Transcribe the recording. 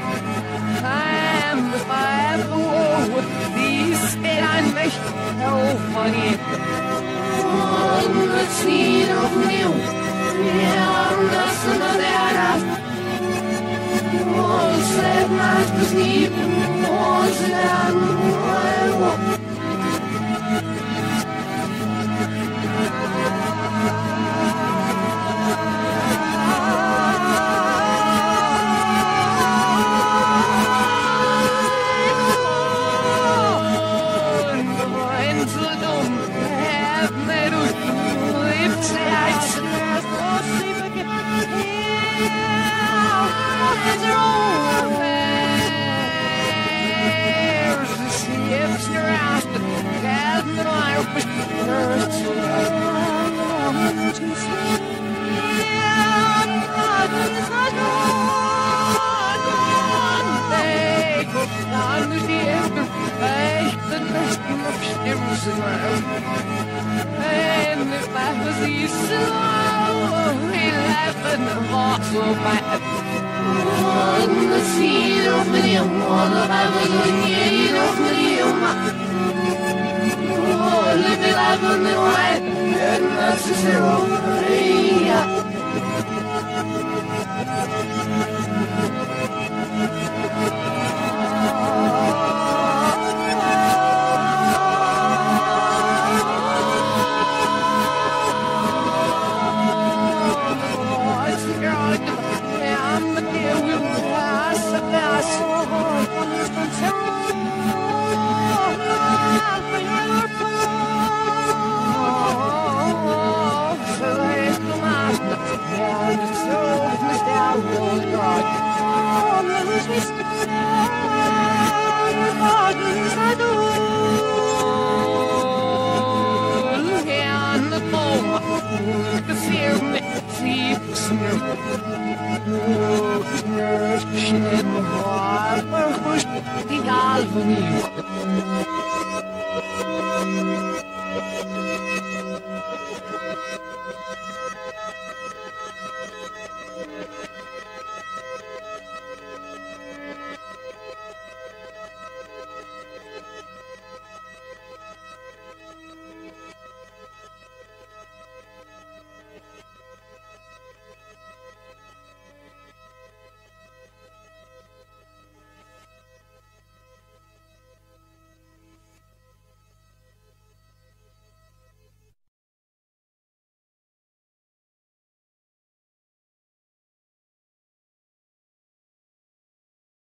I'm the fire of the war. These ein Mächt aufgehen. Und wir ziehen auf mir. Wir lassen der Rast. Uns lebt macht es lieb. Uns lernen. And if I was these slow, 11 walks so bad. On the seat of the one of I was in the of the oh, living life on the white, and that's the zero. Die Alpha